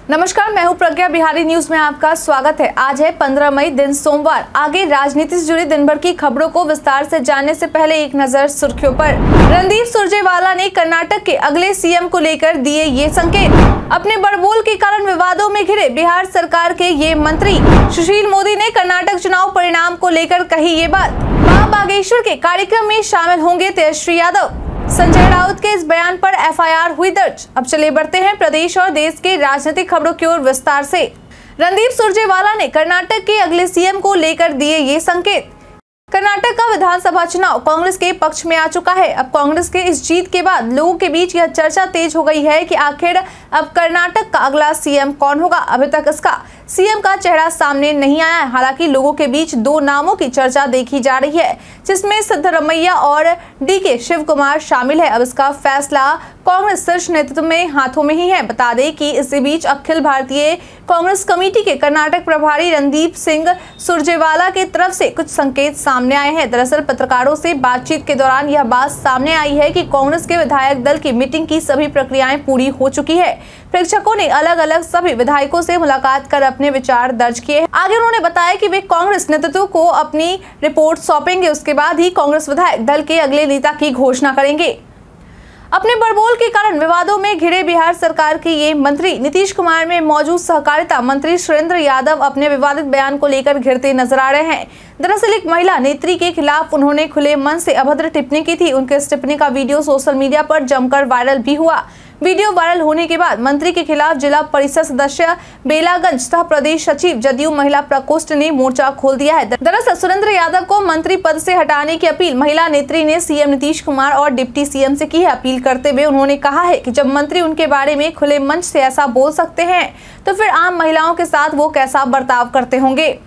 नमस्कार, मैं हूं प्रज्ञा। बिहारी न्यूज में आपका स्वागत है। आज है 15 मई, दिन सोमवार। आगे राजनीति से जुड़ी दिन भर की खबरों को विस्तार से जानने से पहले एक नजर सुर्खियों पर। रणदीप सुरजेवाला ने कर्नाटक के अगले सीएम को लेकर दिए ये संकेत। अपने बड़बोल के कारण विवादों में घिरे बिहार सरकार के ये मंत्री। सुशील मोदी ने कर्नाटक चुनाव परिणाम को लेकर कही ये बात। मां बागेश्वर के कार्यक्रम में शामिल होंगे तेजस्वी यादव। संजय राउत के इस बयान पर एफआईआर हुई दर्ज। अब चले बढ़ते हैं प्रदेश और देश के राजनीतिक खबरों की ओर विस्तार से। रणदीप सुरजेवाला ने कर्नाटक के अगले सीएम को लेकर दिए ये संकेत। कर्नाटक का विधानसभा चुनाव कांग्रेस के पक्ष में आ चुका है। अब कांग्रेस के इस जीत के बाद लोगों के बीच यह चर्चा तेज हो गई है कि आखिर अब कर्नाटक का अगला सीएम कौन होगा। अभी तक इसका सीएम का चेहरा सामने नहीं आया है। हालांकि लोगों के बीच दो नामों की चर्चा देखी जा रही है, जिसमें सिद्धरमैया और डीके शिवकुमार शामिल है। अब इसका फैसला कांग्रेस शीर्ष नेतृत्व में हाथों में ही है। बता दें कि इसी बीच अखिल भारतीय कांग्रेस कमेटी के कर्नाटक प्रभारी रणदीप सिंह सुरजेवाला की तरफ से कुछ संकेत सामने आए हैं। दरअसल पत्रकारों से बातचीत के दौरान यह बात सामने आई है कि कांग्रेस के विधायक दल की मीटिंग की सभी प्रक्रियाएं पूरी हो चुकी है। प्रेक्षकों ने अलग अलग सभी विधायकों से मुलाकात कर अपने विचार दर्ज किए। आगे उन्होंने बताया कि वे कांग्रेस नेतृत्व को अपनी रिपोर्ट सौंपेंगे। उसके बाद ही कांग्रेस विधायक दल के अगले नेता की घोषणा करेंगे। अपने बड़बोल के कारण विवादों में घिरे बिहार सरकार के ये मंत्री। नीतीश कुमार में मौजूद सहकारिता मंत्री सुरेंद्र यादव अपने विवादित बयान को लेकर घिरते नजर आ रहे हैं। दरअसल एक महिला नेत्री के खिलाफ उन्होंने खुले मन से अभद्र टिप्पणी की थी। उनके इस टिप्पणी का वीडियो सोशल मीडिया पर जमकर वायरल भी हुआ। वीडियो वायरल होने के बाद मंत्री के खिलाफ जिला परिषद सदस्य बेलागंज तथा प्रदेश सचिव जदयू महिला प्रकोष्ठ ने मोर्चा खोल दिया है। दरअसल सुरेंद्र यादव को मंत्री पद से हटाने की अपील महिला नेत्री ने सीएम नीतीश कुमार और डिप्टी सीएम से की है। अपील करते हुए उन्होंने कहा है कि जब मंत्री उनके बारे में खुले मंच से ऐसा बोल सकते हैं तो फिर आम महिलाओं के साथ वो कैसा बर्ताव करते होंगे।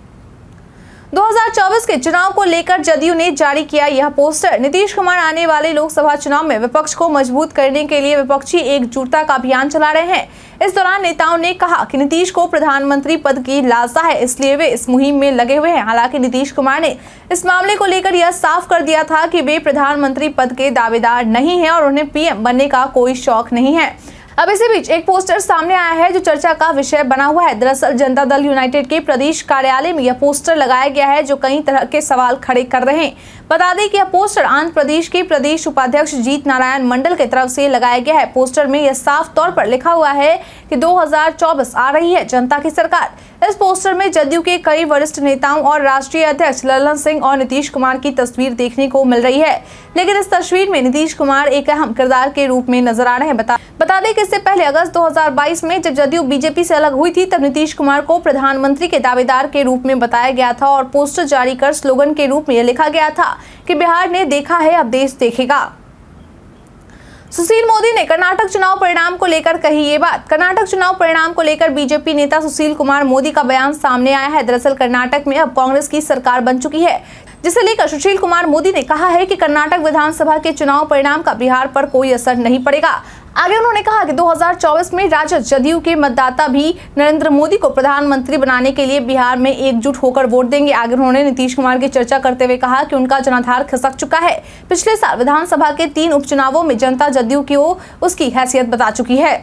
2024 के चुनाव को लेकर जदयू ने जारी किया यह पोस्टर। नीतीश कुमार आने वाले लोकसभा चुनाव में विपक्ष को मजबूत करने के लिए विपक्षी एकजुटता का अभियान चला रहे हैं। इस दौरान नेताओं ने कहा कि नीतीश को प्रधानमंत्री पद की लालसा है, इसलिए वे इस मुहिम में लगे हुए हैं। हालांकि नीतीश कुमार ने इस मामले को लेकर यह साफ कर दिया था कि वे प्रधानमंत्री पद के दावेदार नहीं हैं और उन्हें पीएम बनने का कोई शौक नहीं है। अब इसी बीच एक पोस्टर सामने आया है जो चर्चा का विषय बना हुआ है। दरअसल जनता दल यूनाइटेड के प्रदेश कार्यालय में यह पोस्टर लगाया गया है जो कई तरह के सवाल खड़े कर रहे हैं। बता दें कि यह पोस्टर आंध्र प्रदेश के प्रदेश उपाध्यक्ष जीत नारायण मंडल की तरफ से लगाया गया है। पोस्टर में यह साफ तौर पर लिखा हुआ है कि 2024 आ रही है जनता की सरकार। इस पोस्टर में जदयू के कई वरिष्ठ नेताओं और राष्ट्रीय अध्यक्ष ललन सिंह और नीतीश कुमार की तस्वीर देखने को मिल रही है, लेकिन इस तस्वीर में नीतीश कुमार एक अहम किरदार के रूप में नजर आ रहे हैं। बता दें कि इससे पहले अगस्त 2022 में जब जदयू बीजेपी से अलग हुई थी तब नीतीश कुमार को प्रधानमंत्री के दावेदार के रूप में बताया गया था और पोस्टर जारी कर स्लोगन के रूप में यह लिखा गया था कि बिहार ने देखा है, अब देश देखेगा। सुशील मोदी ने कर्नाटक चुनाव परिणाम को लेकर कही ये बात। कर्नाटक चुनाव परिणाम को लेकर बीजेपी नेता सुशील कुमार मोदी का बयान सामने आया है। दरअसल कर्नाटक में अब कांग्रेस की सरकार बन चुकी है, जिसे लेकर सुशील कुमार मोदी ने कहा है कि कर्नाटक विधानसभा के चुनाव परिणाम का बिहार पर कोई असर नहीं पड़ेगा। आगे उन्होंने कहा कि 2024 में राजद जदयू के मतदाता भी नरेंद्र मोदी को प्रधानमंत्री बनाने के लिए बिहार में एकजुट होकर वोट देंगे। आगे उन्होंने नीतीश कुमार की चर्चा करते हुए कहा कि उनका जनाधार खिसक चुका है। पिछले साल विधानसभा के 3 उपचुनावों में जनता जदयू की उसकी हैसियत बता चुकी है।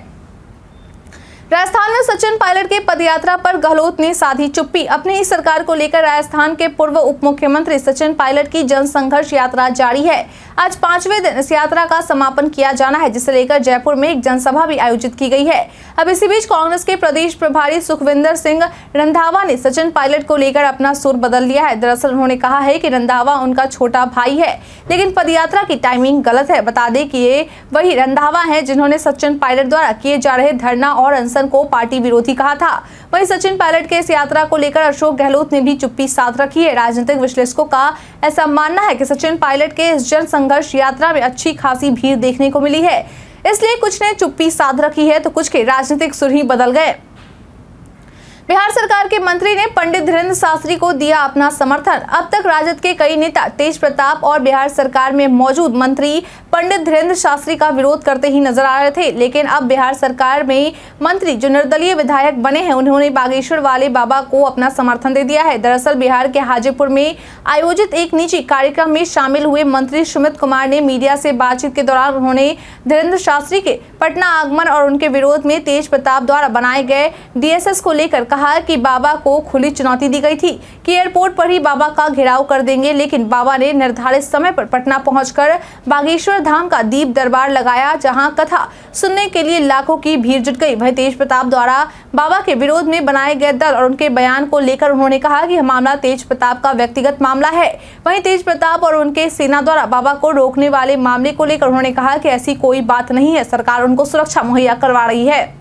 राजस्थान में सचिन पायलट के पदयात्रा पर गहलोत ने साधी चुप्पी। अपनी ही सरकार को लेकर राजस्थान के पूर्व उप मुख्यमंत्री सचिन पायलट की जन संघर्ष यात्रा जारी है। आज 5वें दिन इस यात्रा का समापन किया जाना है, जिसे लेकर जयपुर में एक जनसभा भी आयोजित की गई है। अब इसी बीच कांग्रेस के प्रदेश प्रभारी सुखविंदर सिंह रंधावा ने सचिन पायलट को लेकर अपना सुर बदल लिया है। दरअसल उन्होंने कहा है कि रंधावा उनका छोटा भाई है, लेकिन पदयात्रा की टाइमिंग गलत है। बता दें कि ये वही रंधावा है जिन्होंने सचिन पायलट द्वारा किए जा रहे धरना और अनशन को पार्टी विरोधी कहा था। वहीं सचिन पायलट के इस यात्रा को लेकर अशोक गहलोत ने भी चुप्पी साध रखी है। राजनीतिक विश्लेषकों का ऐसा मानना है कि सचिन पायलट के इस जन संघर्ष यात्रा में अच्छी खासी भीड़ देखने को मिली है, इसलिए कुछ ने चुप्पी साध रखी है तो कुछ के राजनीतिक सुर ही बदल गए। बिहार सरकार के मंत्री ने पंडित धीरेन्द्र शास्त्री को दिया अपना समर्थन। अब तक राजद के कई नेता तेज प्रताप और बिहार सरकार में मौजूद मंत्री पंडित धीरेन्द्र शास्त्री का विरोध करते ही नजर आ रहे थे, लेकिन अब बिहार सरकार में मंत्री जो निर्दलीय विधायक बने हैं, उन्होंने बागेश्वर वाले बाबा को अपना समर्थन दे दिया है। दरअसल बिहार के हाजीपुर में आयोजित एक निजी कार्यक्रम में शामिल हुए मंत्री सुमित कुमार ने मीडिया से बातचीत के दौरान उन्होंने धीरेन्द्र शास्त्री के पटना आगमन और उनके विरोध में तेज प्रताप द्वारा बनाए गए DSS को लेकर कहा कि बाबा को खुली चुनौती दी गई थी कि एयरपोर्ट पर ही बाबा का घेराव कर देंगे, लेकिन बाबा ने निर्धारित समय पर पटना पहुंचकर बागेश्वर धाम का दीप दरबार लगाया, जहां कथा सुनने के लिए लाखों की भीड़ जुट गई। वहीं तेज प्रताप द्वारा बाबा के विरोध में बनाए गए दल और उनके बयान को लेकर उन्होंने कहा कि यह मामला तेज प्रताप का व्यक्तिगत मामला है। वहीं तेज प्रताप और उनके सेना द्वारा बाबा को रोकने वाले मामले को लेकर उन्होंने कहा कि ऐसी कोई बात नहीं है, सरकार उनको सुरक्षा मुहैया करवा रही है।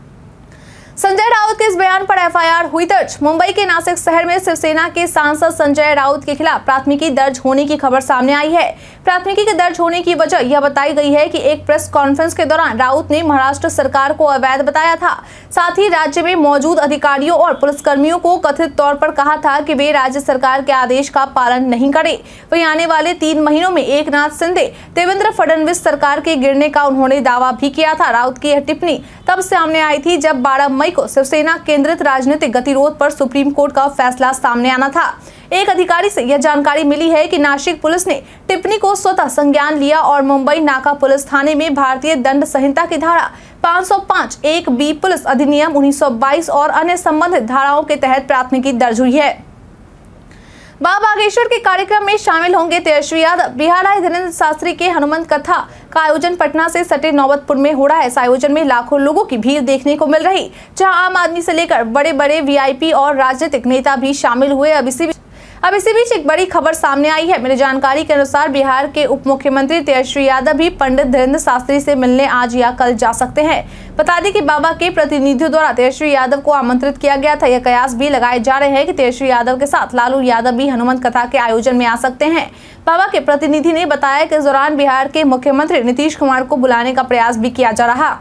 संजय राउत के इस बयान पर FIR हुई दर्ज। मुंबई के नासिक शहर में शिवसेना के सांसद संजय राउत के खिलाफ प्राथमिकी दर्ज होने की खबर सामने आई है। प्राथमिकी के दर्ज होने की वजह यह बताई गई है कि एक प्रेस कॉन्फ्रेंस के दौरान राउत ने महाराष्ट्र सरकार को अवैध बताया था। साथ ही राज्य में मौजूद अधिकारियों और पुलिसकर्मियों को कथित तौर पर कहा था कि वे राज्य सरकार के आदेश का पालन नहीं करें। वहीं आने वाले 3 महीनों में एकनाथ शिंदे, देवेंद्र फडणवीस सरकार के गिरने का उन्होंने दावा भी किया था। राउत की यह टिप्पणी तब सामने आई थी जब 12 मई को शिवसेना केंद्रित राजनीतिक गतिरोध पर सुप्रीम कोर्ट का फैसला सामने आना था। एक अधिकारी से यह जानकारी मिली है कि नासिक पुलिस ने टिप्पणी को स्वतः संज्ञान लिया और मुंबई नाका पुलिस थाने में भारतीय दंड संहिता की धारा 505 1B पुलिस अधिनियम 1922 और अन्य संबंधित धाराओं के तहत प्राथमिकी दर्ज हुई है। बागेश्वर के कार्यक्रम में शामिल होंगे तेजस्वी यादव। बिहार आए धीरेन्द्र शास्त्री के हनुमंत कथा का आयोजन पटना से सटे नौबतपुर में हो रहा है। इस आयोजन में लाखों लोगों की भीड़ देखने को मिल रही, जहां आम आदमी से लेकर बड़े बड़े VIP और राजनीतिक नेता भी शामिल हुए। अब इसी बीच एक बड़ी खबर सामने आई है। मेरी जानकारी के अनुसार बिहार के उप मुख्यमंत्री तेजस्वी यादव भी पंडित धीरेन्द्र शास्त्री से मिलने आज या कल जा सकते हैं। बता दें कि बाबा के प्रतिनिधियों द्वारा तेजस्वी यादव को आमंत्रित किया गया था। यह कयास भी लगाए जा रहे हैं कि तेजस्वी यादव के साथ लालू यादव भी हनुमंत कथा के आयोजन में आ सकते हैं। बाबा के प्रतिनिधि ने बताया कि इस दौरान बिहार के मुख्यमंत्री नीतीश कुमार को बुलाने का प्रयास भी किया जा रहा।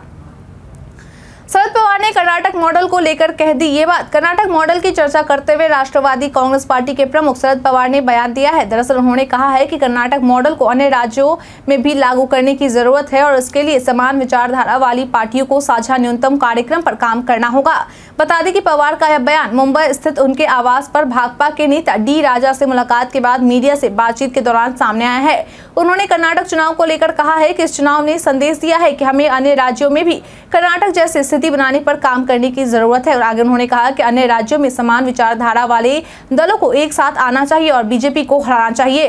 शरद पवार ने कर्नाटक मॉडल को लेकर कह दी ये बात। कर्नाटक मॉडल की चर्चा करते हुए राष्ट्रवादी कांग्रेस पार्टी के प्रमुख शरद पवार ने बयान दिया है। दरअसल उन्होंने कहा है कि कर्नाटक मॉडल को अन्य राज्यों में भी लागू करने की जरूरत है और इसके लिए समान विचारधारा वाली पार्टियों को साझा न्यूनतम कार्यक्रम पर काम करना होगा। बता दें कि पवार का यह बयान मुंबई स्थित उनके आवास पर भाकपा के नेता D राजा से मुलाकात के बाद मीडिया से बातचीत के दौरान सामने आया है। उन्होंने कर्नाटक चुनाव को लेकर कहा है कि इस चुनाव ने संदेश दिया है कि हमें अन्य राज्यों में भी कर्नाटक जैसी स्थिति बनाने पर काम करने की जरूरत है। और आगे उन्होंने कहा कि अन्य राज्यों में समान विचारधारा वाले दलों को एक साथ आना चाहिए और बीजेपी को हराना चाहिए।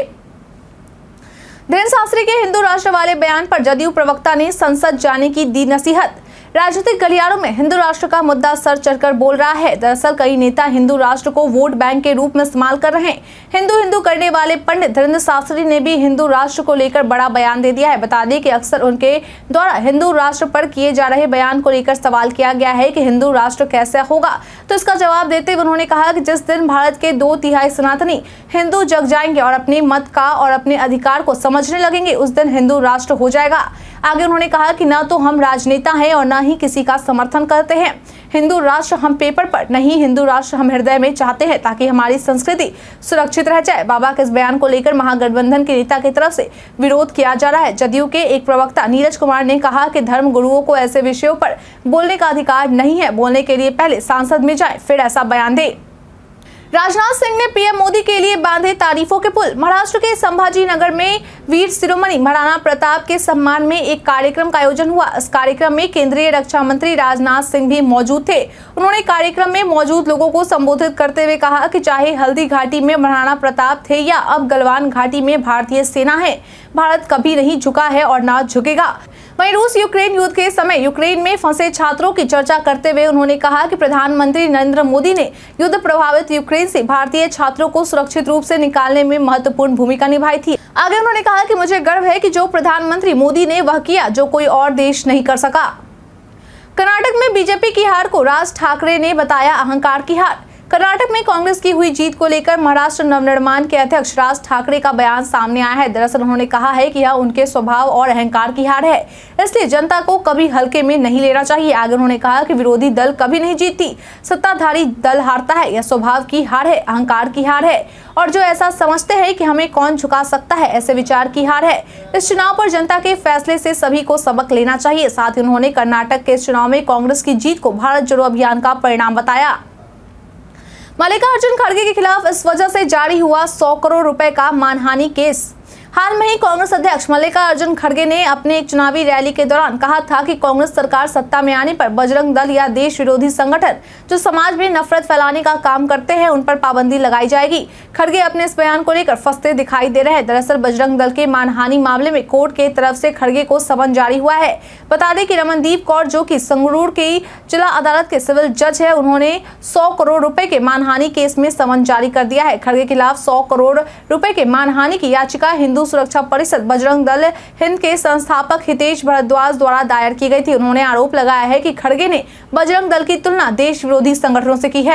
धीरेन्द्र शास्त्री के हिंदू राष्ट्र वाले बयान पर जदयू प्रवक्ता ने संसद जाने की दी नसीहत। राजनीतिक गलियारों में हिंदू राष्ट्र का मुद्दा सर चढ़कर बोल रहा है। दरअसल कई नेता हिंदू राष्ट्र को वोट बैंक के रूप में इस्तेमाल कर रहे हैं। हिंदू करने वाले पंडित धीरेन्द्र शास्त्री ने भी हिंदू राष्ट्र को लेकर बड़ा बयान दे दिया है। बता दें कि अक्सर उनके द्वारा हिंदू राष्ट्र पर किए जा रहे बयान को लेकर सवाल किया गया है कि हिंदू राष्ट्र कैसे होगा, तो इसका जवाब देते हुए उन्होंने कहा कि जिस दिन भारत के 2/3 सनातनी हिंदू जग जाएंगे और अपने मत का और अपने अधिकार को समझने लगेंगे, उस दिन हिंदू राष्ट्र हो जाएगा। आगे उन्होंने कहा कि न तो हम राजनेता हैं और न ही किसी का समर्थन करते हैं। हिंदू राष्ट्र हम पेपर पर नहीं, हिंदू राष्ट्र हम हृदय में चाहते हैं ताकि हमारी संस्कृति सुरक्षित रह जाए। बाबा के इस बयान को लेकर महागठबंधन के नेता की तरफ से विरोध किया जा रहा है। जदयू के एक प्रवक्ता नीरज कुमार ने कहा कि धर्म गुरुओं को ऐसे विषयों पर बोलने का अधिकार नहीं है। बोलने के लिए पहले संसद में जाए फिर ऐसा बयान दे। राजनाथ सिंह ने पीएम मोदी के लिए बांधे तारीफों के पुल। महाराष्ट्र के संभाजी नगर में वीर शिरोमणि महाराणा प्रताप के सम्मान में एक कार्यक्रम का आयोजन हुआ। इस कार्यक्रम में केंद्रीय रक्षा मंत्री राजनाथ सिंह भी मौजूद थे। उन्होंने कार्यक्रम में मौजूद लोगों को संबोधित करते हुए कहा कि चाहे हल्दी घाटी में महाराणा प्रताप थे या अब गलवान घाटी में भारतीय सेना है, भारत कभी नहीं झुका है और ना झुकेगा। वहीं रूस यूक्रेन युद्ध के समय यूक्रेन में फंसे छात्रों की चर्चा करते हुए उन्होंने कहा कि प्रधानमंत्री नरेंद्र मोदी ने युद्ध प्रभावित यूक्रेन से भारतीय छात्रों को सुरक्षित रूप से निकालने में महत्वपूर्ण भूमिका निभाई थी। आगे उन्होंने कहा कि मुझे गर्व है कि जो प्रधानमंत्री मोदी ने वह किया जो कोई और देश नहीं कर सका। कर्नाटक में बीजेपी की हार को राज ठाकरे ने बताया अहंकार की हार। कर्नाटक में कांग्रेस की हुई जीत को लेकर महाराष्ट्र नवनिर्माण के अध्यक्ष राज ठाकरे का बयान सामने आया है। दरअसल उन्होंने कहा है कि यह उनके स्वभाव और अहंकार की हार है, इसलिए जनता को कभी हल्के में नहीं लेना चाहिए। आगे उन्होंने कहा कि विरोधी दल कभी नहीं जीतती, सत्ताधारी दल हारता है। यह स्वभाव की हार है, अहंकार की हार है, और जो ऐसा समझते हैं कि हमें कौन झुका सकता है, ऐसे विचार की हार है। इस चुनाव पर जनता के फैसले से सभी को सबक लेना चाहिए। साथ ही उन्होंने कर्नाटक के चुनाव में कांग्रेस की जीत को भारत जोड़ो अभियान का परिणाम बताया। मल्लिकार्जुन खड़गे के खिलाफ इस वजह से जारी हुआ 100 करोड़ रुपए का मानहानि केस। हाल में ही कांग्रेस अध्यक्ष मल्लिकार्जुन खड़गे ने अपने एक चुनावी रैली के दौरान कहा था कि कांग्रेस सरकार सत्ता में आने पर बजरंग दल या देश विरोधी संगठन जो समाज में नफरत फैलाने का काम करते हैं उन पर पाबंदी लगाई जाएगी। खड़गे अपने इस बयान को लेकर फंसते दिखाई दे रहे हैं। दरअसल बजरंग दल के मानहानि मामले में कोर्ट के तरफ से खड़गे को समन जारी हुआ है। बता दें कि रमनदीप कौर, जो कि संगरूर की जिला अदालत के सिविल जज है, उन्होंने 100 करोड़ रुपए के मानहानि केस में समन जारी कर दिया है। खड़गे के खिलाफ 100 करोड़ रुपए के मानहानि की याचिका हिंदू सुरक्षा परिषद बजरंग दल हिंद के संस्थापक हितेश भारद्वाज द्वारा दायर की गई थी। उन्होंने आरोप लगाया है कि खड़गे ने बजरंग दल की तुलना देश विरोधी संगठनों से की है।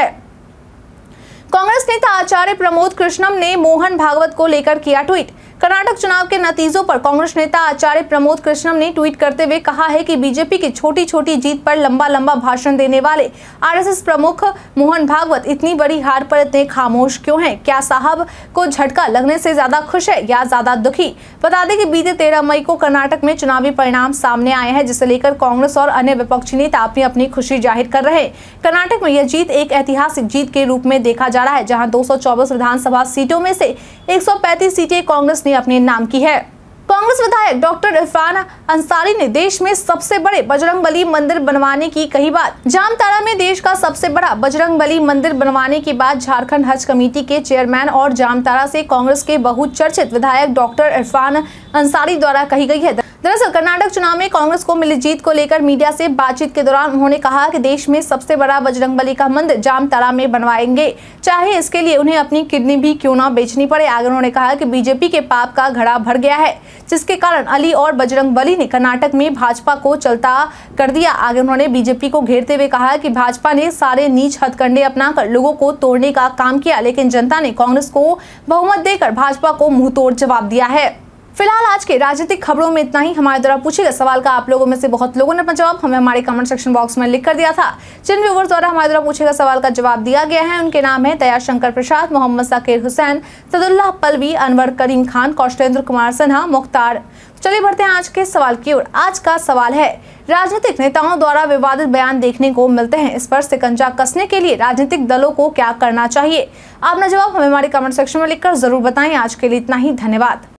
कांग्रेस नेता आचार्य प्रमोद कृष्णम ने मोहन भागवत को लेकर किया ट्वीट। कर्नाटक चुनाव के नतीजों पर कांग्रेस नेता आचार्य प्रमोद कृष्णम ने ट्वीट करते हुए कहा है कि बीजेपी की छोटी छोटी जीत पर लंबा लंबा भाषण देने वाले आरएसएस प्रमुख मोहन भागवत इतनी बड़ी हार पर इतने खामोश क्यों हैं? क्या साहब को झटका लगने से ज्यादा खुश है या ज्यादा दुखी? बता दें कि बीते 13 मई को कर्नाटक में चुनावी परिणाम सामने आए हैं, जिसे लेकर कांग्रेस और अन्य विपक्षी नेता अपनी अपनी खुशी जाहिर कर रहे हैं। कर्नाटक में यह जीत एक ऐतिहासिक जीत के रूप में देखा जा रहा है, जहां 224 विधानसभा सीटों में से 135 सीटें कांग्रेस ने अपने नाम की है। कांग्रेस विधायक डॉक्टर इरफान अंसारी ने देश में सबसे बड़े बजरंगबली मंदिर बनवाने की कही बात। जामताड़ा में देश का सबसे बड़ा बजरंगबली मंदिर बनवाने की बात झारखंड हज कमेटी के चेयरमैन और जामताड़ा से कांग्रेस के बहुचर्चित विधायक डॉक्टर इरफान अंसारी द्वारा कही गई है। दरअसल कर्नाटक चुनाव में कांग्रेस को मिली जीत को लेकर मीडिया से बातचीत के दौरान उन्होंने कहा कि देश में सबसे बड़ा बजरंगबली का मंदिर जामताड़ा में बनवाएंगे, चाहे इसके लिए उन्हें अपनी किडनी भी क्यों ना बेचनी पड़े। आगे उन्होंने कहा कि बीजेपी के पाप का घड़ा भर गया है, जिसके कारण अली और बजरंगबली ने कर्नाटक में भाजपा को चलता कर दिया। आगे उन्होंने बीजेपी को घेरते हुए कहा कि भाजपा ने सारे नीच हथकंडे अपनाकर लोगों को तोड़ने का काम किया, लेकिन जनता ने कांग्रेस को बहुमत देकर भाजपा को मुंहतोड़ जवाब दिया है। फिलहाल आज के राजनीतिक खबरों में इतना ही। हमारे द्वारा पूछे गए सवाल का आप लोगों में से बहुत लोगों ने अपना जवाब हमें हमारे कमेंट सेक्शन बॉक्स में लिख कर दिया था। जिन व्यूअर्स द्वारा हमारे द्वारा पूछे गए सवाल का जवाब दिया गया है उनके नाम है दयाशंकर प्रसाद, मोहम्मद साकिर हुसैन, सदुल्लाह पलवी, अनवर करीम खान, कौशलेंद्र कुमार सिन्हा, मुख्तार। चलिए बढ़ते हैं आज के सवाल की ओर। आज का सवाल है, राजनीतिक नेताओं द्वारा विवादित बयान देखने को मिलते हैं, इस पर शिकंजा कसने के लिए राजनीतिक दलों को क्या करना चाहिए? अपना जवाब हमें हमारे कमेंट सेक्शन में लिखकर जरूर बताएं। आज के लिए इतना ही, धन्यवाद।